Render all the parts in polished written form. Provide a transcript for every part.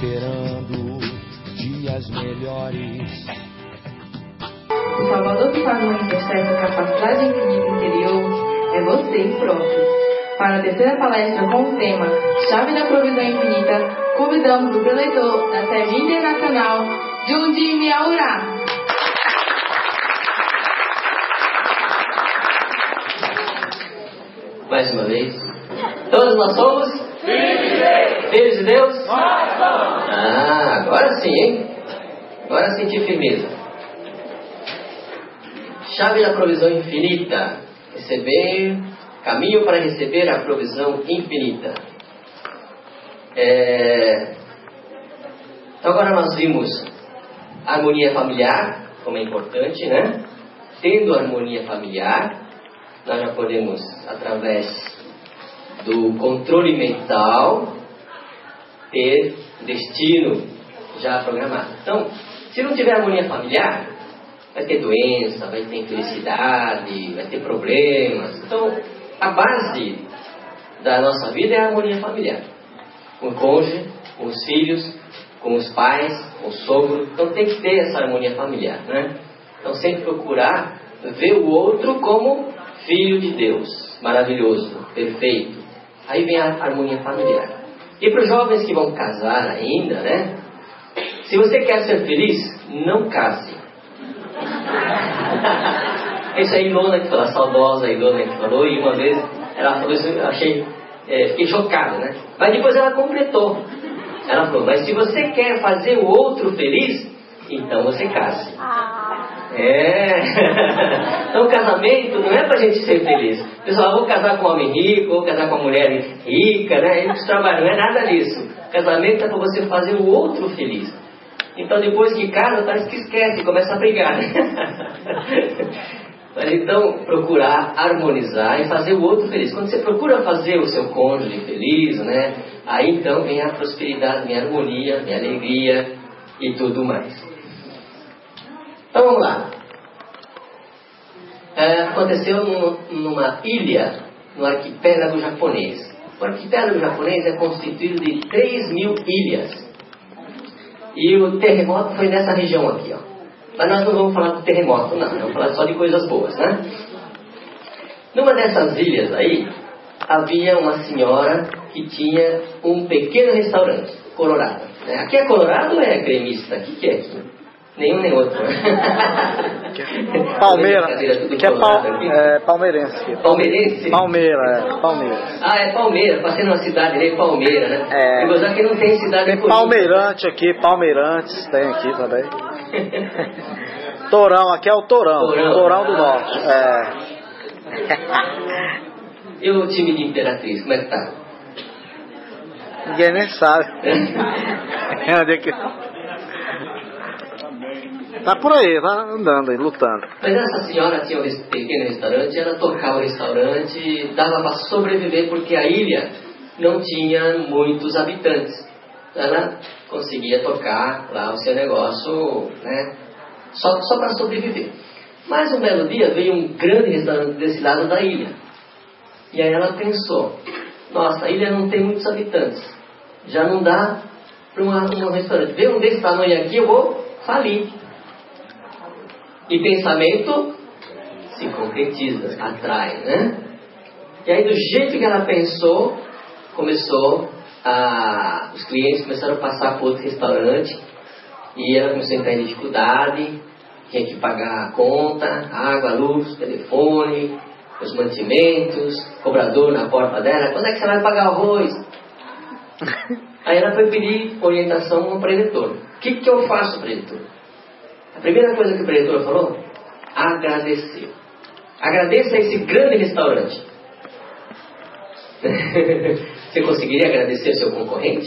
esperando dias melhores. O Salvador que faz manifestar essa capacidade infinita interior é você próprio. Para a terceira palestra com o tema Chave da Provisão Infinita, convidamos o preleitor da sede internacional, Jundi Miaurá. Mais uma vez, todos nós somos filhos de Deus? Agora sim, hein? Agora senti firmeza. Chave da provisão infinita. Caminho para receber a provisão infinita. Então agora nós vimos a harmonia familiar, como é importante, né? Tendo harmonia familiar, nós já podemos, através do controle mental, ter destino já programado. Então, se não tiver harmonia familiar, vai ter doença, vai ter infelicidade, vai ter problemas. Então, a base da nossa vida é a harmonia familiar. Com o cônjuge, com os filhos, com os pais, com o sogro. Então tem que ter essa harmonia familiar, né? Então sempre procurar ver o outro como filho de Deus, maravilhoso, perfeito. Aí vem a harmonia familiar. E para os jovens que vão casar ainda, né? Se você quer ser feliz, não case. Isso é a Ilona que falou, a saudosa Ilona que falou, e uma vez ela falou isso, eu achei, fiquei chocado, né? Mas depois ela completou. Ela falou, mas se você quer fazer o outro feliz, então você case. Então o casamento não é pra gente ser feliz. Pessoal, eu vou casar com um homem rico, vou casar com uma mulher rica, né? A gente trabalha, não é nada disso. Casamento é pra você fazer o outro feliz. Então depois que casa, parece que esquece, começa a brigar, né? Mas então procurar harmonizar e fazer o outro feliz. Quando você procura fazer o seu cônjuge feliz, né? Aí então vem a prosperidade, vem a harmonia, vem a alegria e tudo mais. Então vamos lá. Aconteceu numa ilha, no arquipélago japonês. O arquipélago japonês é constituído de 3.000 ilhas. E o terremoto foi nessa região aqui, ó. Mas nós não vamos falar do terremoto, não. Vamos falar só de coisas boas, né? Numa dessas ilhas aí, havia uma senhora que tinha um pequeno restaurante, Colorado. Aqui é Colorado ou é gremista? O que é aqui? Nenhum nem outro. Palmeira. Que é palmeirense. Palmeirense? Palmeira. É Palmeira. Passei numa cidade ali, Palmeira, né? E gozar que não tem cidade tem Palmeirante aqui, Palmeirantes tem aqui também. Torão, aqui é o Torão. Torão do Norte. E o time de Imperatriz, como é que tá? Ninguém nem sabe. Onde é que... Tá por aí, tá andando aí, lutando. Mas essa senhora tinha um pequeno restaurante, ela tocava o restaurante, dava para sobreviver porque a ilha não tinha muitos habitantes. Ela conseguia tocar lá o seu negócio, né? Só para sobreviver. Mas um belo dia veio um grande restaurante desse lado da ilha. E aí ela pensou, nossa, a ilha não tem muitos habitantes. Já não dá para um restaurante. Veio um desse tamanho aqui, eu vou falir. E pensamento se concretiza, atrai, né? E aí do jeito que ela pensou, os clientes começaram a passar para outro restaurante e ela começou a entrar em dificuldade, tinha que pagar a conta, água, luz, telefone, os mantimentos, cobrador na porta dela, quando é que você vai pagar o arroz? Aí ela foi pedir orientação ao preletor. O que eu faço, preletor? A primeira coisa que o preletor falou, agradecer. Agradeça a esse grande restaurante. Você conseguiria agradecer ao seu concorrente?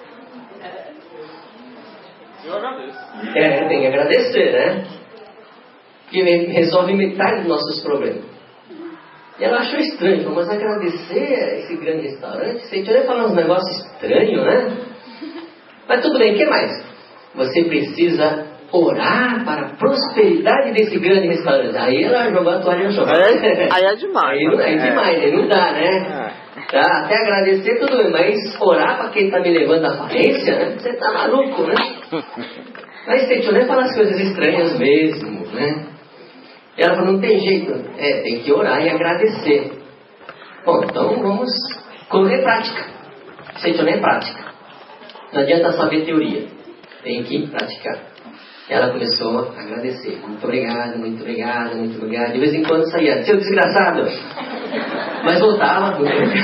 Eu agradeço. Tem que agradecer, né? Que resolve metade dos nossos problemas. E ela achou estranho, falou, mas agradecer a esse grande restaurante? Você tinha falar uns negócios estranhos, né? Mas tudo bem, o que mais? Você precisa orar para a prosperidade desse grande restaurante. Aí ela jogou a toalha no chão. Aí é demais. Aí é demais, aí não dá, né? Tá, até agradecer tudo bem, mas orar para quem está me levando à falência, né? Você tá maluco, né? Mas Setioné fala as coisas estranhas mesmo, né? E ela falou, não tem jeito. Tem que orar e agradecer. Bom, então vamos colocar em prática. Setioné é prática. Não adianta saber teoria. Tem que praticar. Ela começou a agradecer. Muito obrigado, muito obrigado, muito obrigado. De vez em quando saía, seu desgraçado. Mas voltava.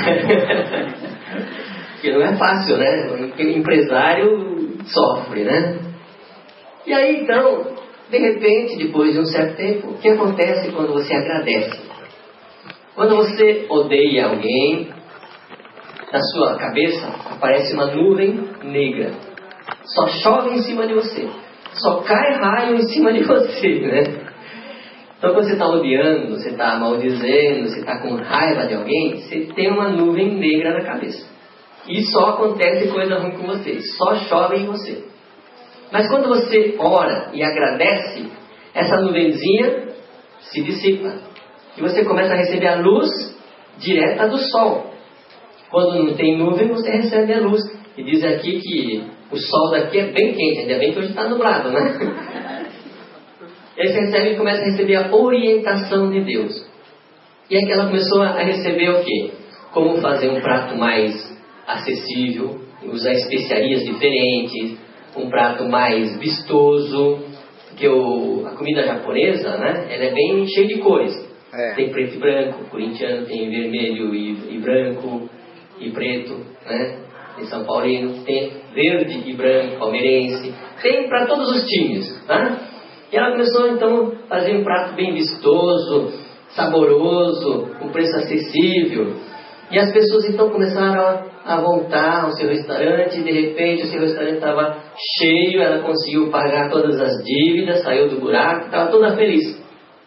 Porque não é fácil, né? O empresário sofre, né? E aí, então, de repente, depois de um certo tempo, o que acontece quando você agradece? Quando você odeia alguém, na sua cabeça aparece uma nuvem negra. Só chove em cima de você. Só cai raio em cima de você, né? Então, quando você está odiando, você está maldizendo, você está com raiva de alguém, você tem uma nuvem negra na cabeça. E só acontece coisa ruim com você. Só chove em você. Mas quando você ora e agradece, essa nuvenzinha se dissipa. E você começa a receber a luz direta do sol. Quando não tem nuvem, você recebe a luz. E diz aqui que o sol daqui é bem quente, ainda bem que hoje está nublado, né? E aí você recebe e começa a receber a orientação de Deus. E aí ela começou a receber o quê? Como fazer um prato mais acessível, usar especiarias diferentes, um prato mais vistoso, porque a comida japonesa, né, ela é bem cheia de cores. Tem preto e branco, corintiano tem vermelho e branco e preto, né? Tem São Paulino, tem verde e branco, palmeirense, tem para todos os times, tá? E ela começou então a fazer um prato bem vistoso, saboroso, com preço acessível. E as pessoas então começaram a voltar ao seu restaurante, e de repente o seu restaurante estava cheio, ela conseguiu pagar todas as dívidas, saiu do buraco, estava toda feliz.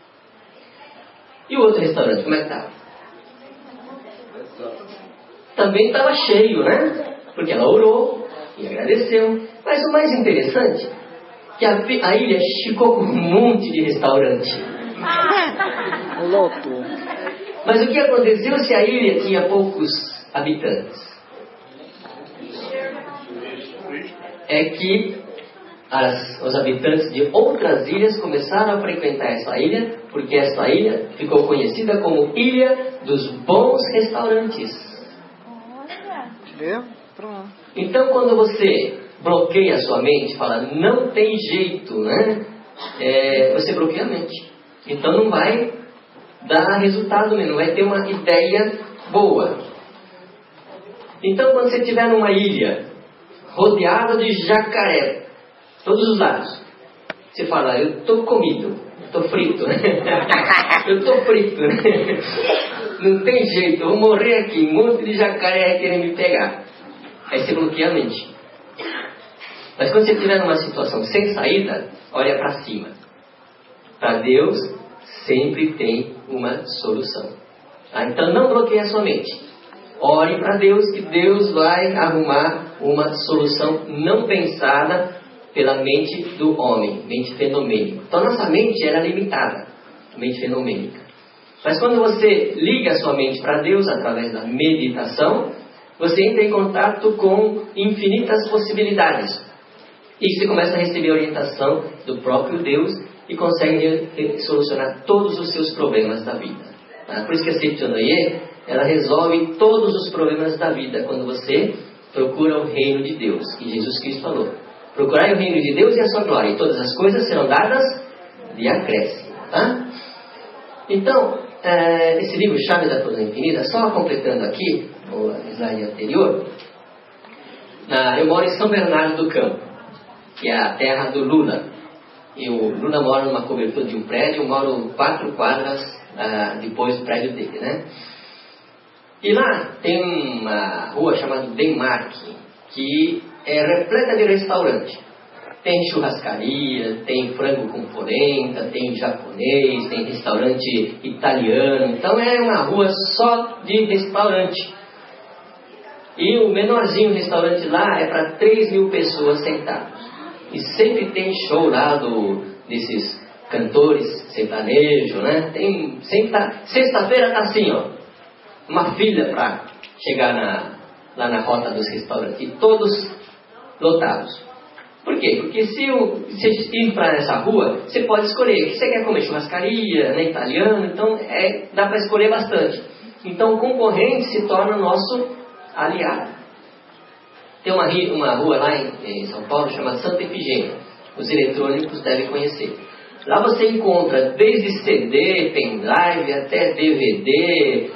E o outro restaurante, como é que estava? Também estava cheio, né? Porque ela orou e agradeceu. Mas o mais interessante é que a ilha ficou com um monte de restaurante. Lotou. Mas o que aconteceu se a ilha tinha poucos habitantes? É que os habitantes de outras ilhas começaram a frequentar essa ilha, porque essa ilha ficou conhecida como Ilha dos Bons Restaurantes. Pronto. Então, quando você bloqueia a sua mente, fala, não tem jeito, né? Você bloqueia a mente. Então não vai dar resultado mesmo, não vai ter uma ideia boa. Então, quando você estiver numa ilha rodeada de jacaré, todos os lados, você fala, eu estou comido, estou frito, né? Eu estou frito, né? Não tem jeito, eu vou morrer aqui, um monte de jacaré querendo me pegar. Aí você bloqueia a mente. Mas quando você estiver numa situação sem saída, olha para cima. Para Deus sempre tem uma solução. Então não bloqueie a sua mente. Ore para Deus, que Deus vai arrumar uma solução não pensada pela mente do homem, mente fenomênica. Então nossa mente era limitada, mente fenomênica. Mas quando você liga a sua mente para Deus através da meditação, você entra em contato com infinitas possibilidades. E você começa a receber a orientação do próprio Deus e consegue solucionar todos os seus problemas da vida. Por isso que a Setioné, ela resolve todos os problemas da vida quando você procura o reino de Deus. E Jesus Cristo falou, procurai o reino de Deus e a sua glória, e todas as coisas serão dadas de acréscimo. Tá? Então, esse livro Chave da Coroa Infinita, só completando aqui o slide anterior, eu moro em São Bernardo do Campo, que é a terra do Lula. E o Lula mora numa cobertura de um prédio, eu moro 4 quadras depois do prédio dele, né? E lá tem uma rua chamada Denmark, que é repleta de restaurante. Tem churrascaria, tem frango com polenta, tem japonês, tem restaurante italiano. Então é uma rua só de restaurante. E o menorzinho restaurante lá é para 3.000 pessoas sentadas. E sempre tem show lá desses cantores sertanejo, né? Sexta-feira tá assim, ó, uma fila para chegar lá na rota dos restaurantes, e todos lotados. Por quê? Porque se você ir para essa rua, você pode escolher. Você quer comer churrascaria, né, italiano, então dá para escolher bastante. Então o concorrente se torna nosso aliado. Tem uma rua lá em São Paulo chamada Santa Efigênia. Os eletrônicos devem conhecer. Lá você encontra desde CD, pendrive, até DVD,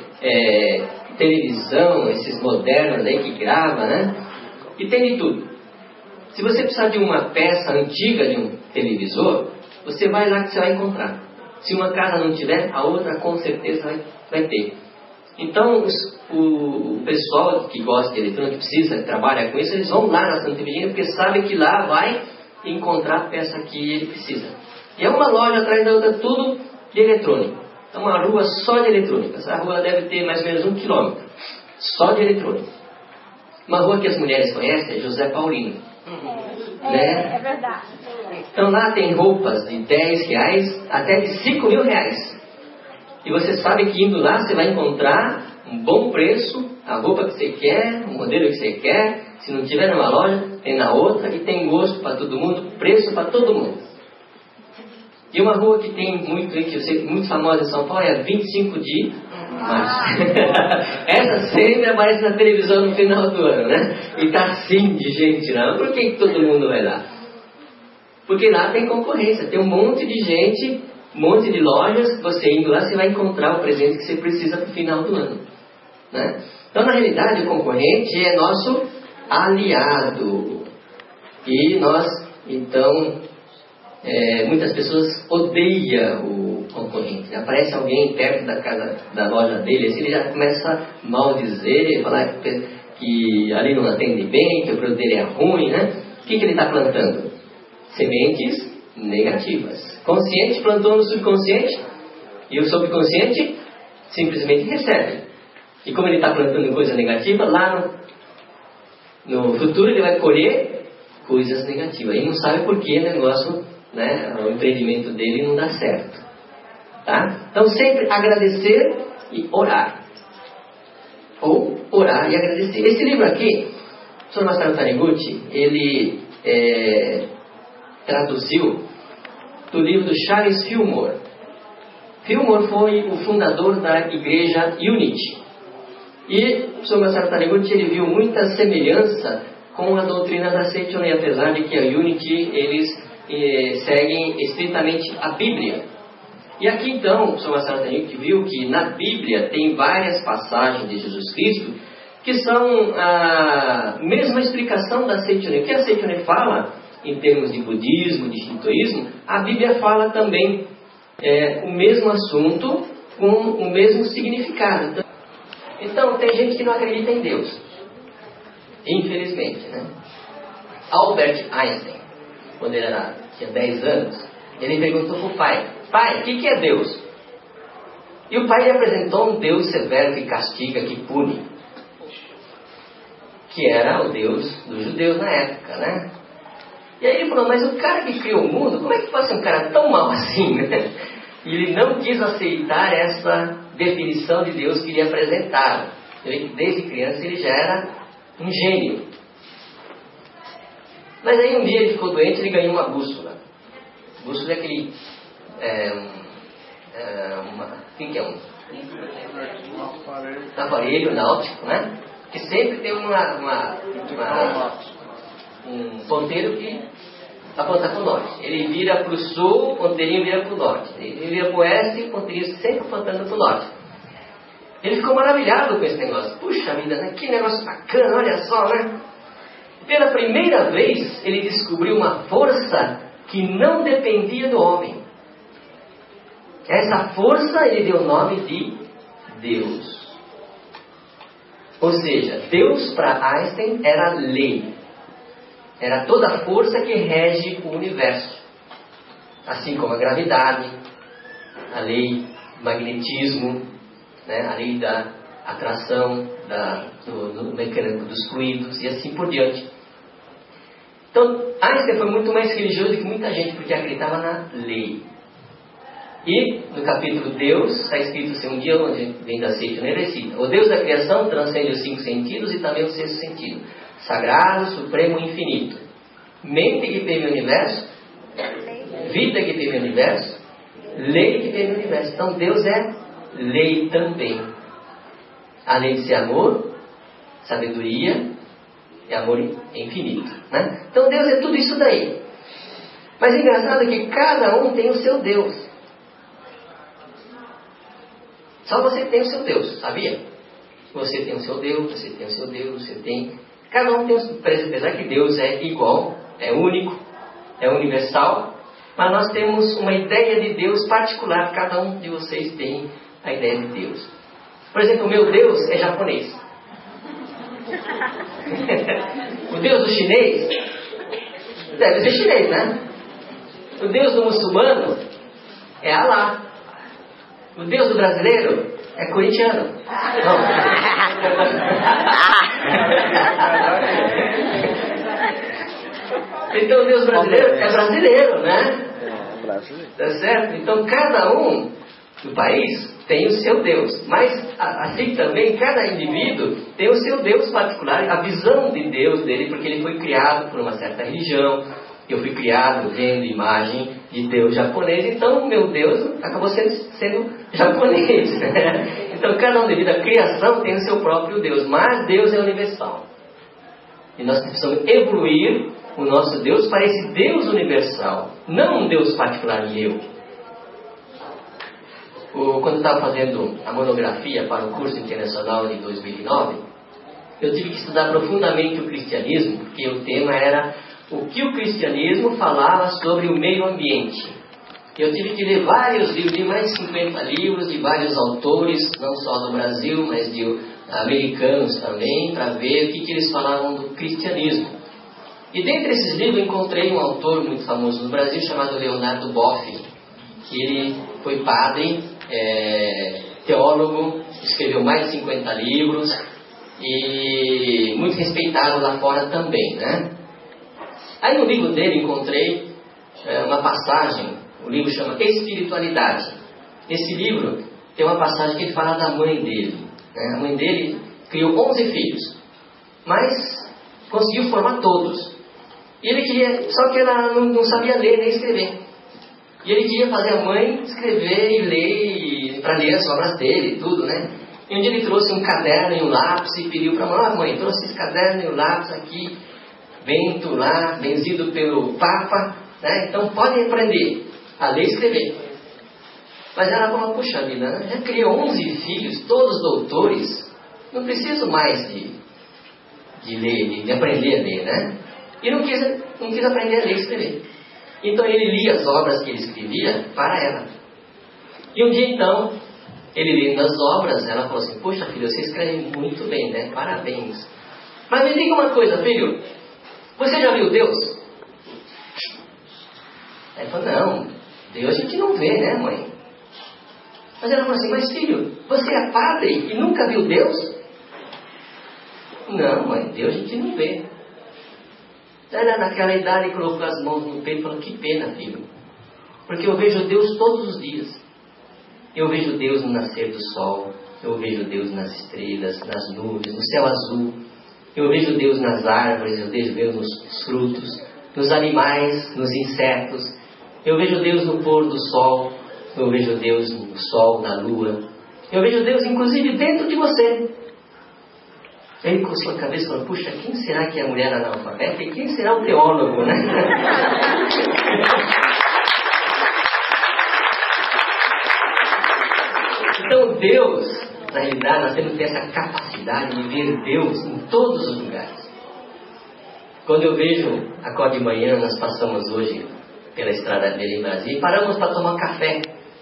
televisão, esses modernos aí que grava, né? E tem de tudo. Se você precisar de uma peça antiga de um televisor, você vai lá que você vai encontrar. Se uma casa não tiver, a outra com certeza vai ter. Então, o pessoal que gosta de eletrônica, que precisa, trabalha com isso, eles vão lá na Santa Efigênia, porque sabem que lá vai encontrar a peça que ele precisa. E é uma loja atrás da outra, tudo de eletrônica. É uma rua só de eletrônica. Essa rua deve ter mais ou menos 1 quilômetro, só de eletrônica. Uma rua que as mulheres conhecem é José Paulino. Né? É verdade. Então lá tem roupas de R$10 até de R$5.000. E você sabe que indo lá você vai encontrar um bom preço, a roupa que você quer, o modelo que você quer. Se não tiver numa loja, tem na outra, e tem gosto para todo mundo, preço para todo mundo. E uma rua que tem muito, que eu sei, muito famosa em São Paulo, é a 25 de março. Essa sempre aparece na televisão no final do ano, né? E tá assim de gente lá. Por que todo mundo vai lá? Porque lá tem concorrência, tem um monte de gente, um monte de lojas. Você indo lá, você vai encontrar o presente que você precisa para o final do ano, né? Então, na realidade, o concorrente é nosso aliado. E nós, então, muitas pessoas odeiam o concorrente. Aparece alguém perto da casa, da loja dele, assim, ele já começa a maldizer, falar que ali não atende bem, que o produto dele é ruim, né? O que ele está plantando? Sementes negativas. Consciente plantou no subconsciente, e o subconsciente simplesmente recebe. E como ele está plantando coisa negativa, lá no futuro ele vai colher coisas negativas. E não sabe por que o negócio, né, o empreendimento dele não dá certo. Tá? Então sempre agradecer e orar. Ou orar e agradecer. Esse livro aqui, o Sr. Masaru Taniguchi, ele traduziu do livro do Charles Fillmore. Fillmore foi o fundador da igreja Unity. E o Sr. Masaru Taniguchi, ele viu muita semelhança com a doutrina da Seichonen, apesar de que a Unity, eles seguem estritamente a Bíblia. E aqui então, o Sr. Masaru Taniguchi viu que na Bíblia tem várias passagens de Jesus Cristo que são a mesma explicação da Seichonen. O que a Seichonen fala em termos de budismo, de shintoísmo, a Bíblia fala também o mesmo assunto com o mesmo significado. Então, tem gente que não acredita em Deus, infelizmente, né? Albert Einstein, quando ele tinha 10 anos, ele perguntou para o pai: pai, o que é Deus? E o pai lhe apresentou um Deus severo que castiga, que pune, que era o Deus dos judeus na época, né? E aí ele falou: mas o cara que criou o mundo, como é que pode ser um cara tão mau assim, né? E ele não quis aceitar essa definição de Deus que lhe apresentaram. Desde criança ele já era um gênio. Mas aí um dia ele ficou doente, ele ganhou uma bússola. Bússola é aquele... o que é um aparelho náutico, né? Que sempre tem um ponteiro que aponta para o norte. Ele vira para o sul, o ponteirinho vira para o norte. Ele vira para o oeste, o ponteirinho sempre apontando para o norte. Ele ficou maravilhado com esse negócio. Puxa vida, né? Que negócio bacana, olha só, né? Pela primeira vez, ele descobriu uma força que não dependia do homem. Essa força ele deu o nome de Deus. Ou seja, Deus para Einstein era lei. Era toda a força que rege o universo. Assim como a gravidade, a lei do magnetismo, né? A lei da atração, do mecânico dos fluidos e assim por diante. Então, Einstein foi muito mais religioso do que muita gente, porque acreditava na lei. E no capítulo Deus, está escrito assim, um dia onde vem da seita, né? Ele cita: o Deus da criação transcende os 5 sentidos e também o 6º sentido. Sagrado, supremo e infinito. Mente que teve o universo, vida que teve o universo, lei que teve o universo. Então Deus é lei também. Além de ser amor, sabedoria e amor infinito, né? Então Deus é tudo isso daí. Mas o engraçado é que cada um tem o seu Deus. Só você tem o seu Deus, sabia? Você tem o seu Deus, você tem o seu Deus, você tem... Cada um tem o seu... Apesar que Deus é igual, é único, é universal, mas nós temos uma ideia de Deus particular. Cada um de vocês tem a ideia de Deus. Por exemplo, o meu Deus é japonês. O Deus do chinês deve ser chinês, né? O Deus do muçulmano é Alá. O Deus do brasileiro é corintiano. Não. Então o Deus brasileiro é brasileiro, né? É, brasileiro. Tá certo? Então cada um do país tem o seu Deus. Mas assim também cada indivíduo tem o seu Deus particular, a visão de Deus dele, porque ele foi criado por uma certa religião. Eu fui criado vendo imagem de Deus japonês, então o meu Deus acabou sendo japonês. Então cada um devido à criação tem o seu próprio Deus, mas Deus é universal. E nós precisamos evoluir o nosso Deus para esse Deus universal, não um Deus particular meu. Quando eu estava fazendo a monografia para o curso internacional de 2009, eu tive que estudar profundamente o cristianismo, porque o tema era o que o cristianismo falava sobre o meio ambiente. Eu tive que ler vários livros, de mais de 50 livros, de vários autores, não só do Brasil, mas de americanos também, para ver o que eles falavam do cristianismo. E dentre esses livros eu encontrei um autor muito famoso no Brasil, chamado Leonardo Boff, que ele foi padre, teólogo, escreveu mais de 50 livros, e muito respeitado lá fora também, né? Aí no livro dele encontrei uma passagem, o livro chama Espiritualidade. Nesse livro tem uma passagem que ele fala da mãe dele, né? A mãe dele criou 11 filhos, mas conseguiu formar todos. E ele queria, só que ela não sabia ler nem escrever. E ele queria fazer a mãe escrever e ler, para ler as obras dele e tudo, né? E um dia ele trouxe um caderno e um lápis e pediu para a mãe: mãe, trouxe esse caderno e o lápis aqui, Bento lá, benzido pelo Papa, né? Então podem aprender a ler e escrever. Mas ela falou: puxa vida, né? Já criou 11 filhos, todos doutores, não preciso mais de ler, de aprender a ler, né? E não quis aprender a ler e escrever. Então ele lia as obras que ele escrevia para ela. E um dia então, ele lendo as obras, ela falou assim: poxa filho, você escreve muito bem, né? Parabéns. Mas me diga uma coisa, filho, você já viu Deus? Aí ele falou: não, Deus a gente não vê, né, mãe? Mas ela falou assim: mas filho, você é padre e nunca viu Deus? Não, mãe, Deus a gente não vê. Ela naquela idade colocou as mãos no peito e falou: que pena, filho, porque eu vejo Deus todos os dias. Eu vejo Deus no nascer do sol, eu vejo Deus nas estrelas, nas nuvens, no céu azul. Eu vejo Deus nas árvores, eu vejo Deus nos frutos, nos animais, nos insetos. Eu vejo Deus no pôr do sol, eu vejo Deus no sol, na lua. Eu vejo Deus inclusive dentro de você. Ele coçou a cabeça e falou: puxa, quem será que é a mulher analfabeta e quem será o teólogo, né? Então Deus, na realidade, nós temos que ter essa capacidade de ver Deus em todos os lugares. Quando eu vejo, acordo de manhã, nós passamos hoje pela estrada dele em Brasília e paramos para tomar café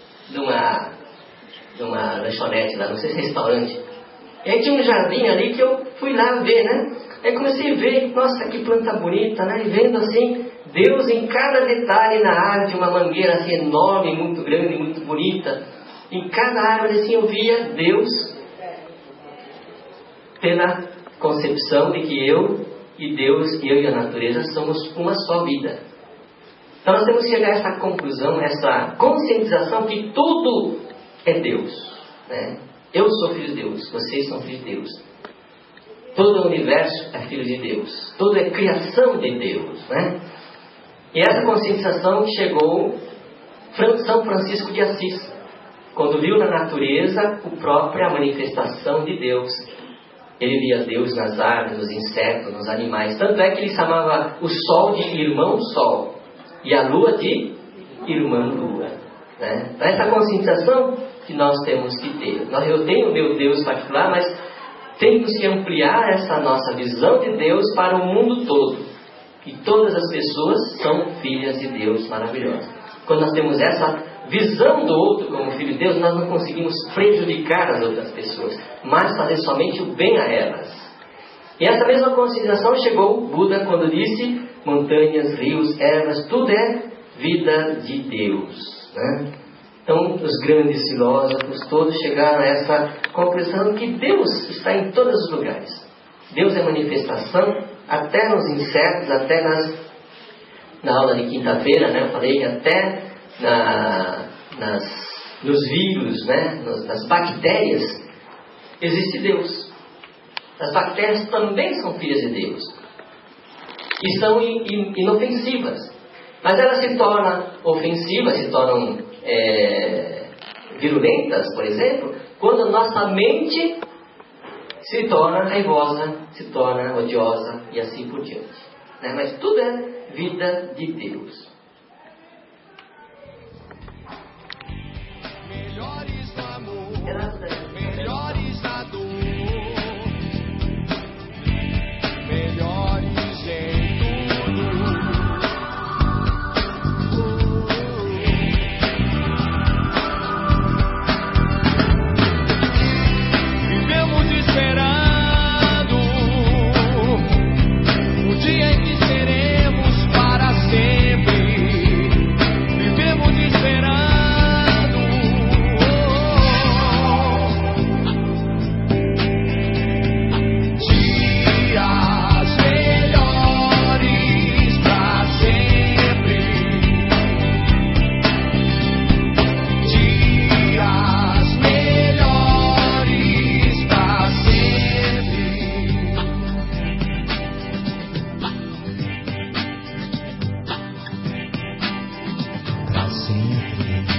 numa lanchonete lá, não sei se é restaurante. E aí tinha um jardim ali que eu fui lá ver, né? Aí comecei a ver, nossa, que planta bonita, né? E vendo assim, Deus em cada detalhe na árvore, uma mangueira assim enorme, muito grande, muito bonita. Em cada árvore assim eu via Deus pela concepção de que eu e Deus, eu e a natureza somos uma só vida. Então nós temos que chegar a essa conclusão, essa conscientização que tudo é Deus, né? Eu sou filho de Deus, vocês são filhos de Deus. Todo o universo é filho de Deus, tudo é criação de Deus, né? E essa conscientização chegou São Francisco de Assis, quando viu na natureza a própria manifestação de Deus. Ele via Deus nas árvores, nos insetos, nos animais. Tanto é que ele chamava o Sol de irmão Sol e a Lua de irmã Lua, né? Então essa conscientização que nós temos que ter. Eu tenho o meu Deus particular, mas temos que ampliar essa nossa visão de Deus para o mundo todo. E todas as pessoas são filhas de Deus maravilhosas. Quando nós temos essa visão do outro como filho de Deus, nós não conseguimos prejudicar as outras pessoas, mas fazer somente o bem a elas. E essa mesma conscientização chegou o Buda quando disse: montanhas, rios, ervas, tudo é vida de Deus, né? Então os grandes filósofos todos chegaram a essa conclusão que Deus está em todos os lugares. Deus é manifestação até nos insetos, até na aula de quinta-feira, né, eu falei até nos vírus, né, nas bactérias, existe Deus. As bactérias também são filhas de Deus e são inofensivas, mas elas se tornam ofensivas, se tornam virulentas, por exemplo, quando a nossa mente se torna raivosa, se torna odiosa e assim por diante, né? Mas tudo é vida de Deus. Melhores no amor, melhores na dor, melhores em tudo. Vivemos esperando o dia em que seremos para sempre. Vivemos esperando sempre.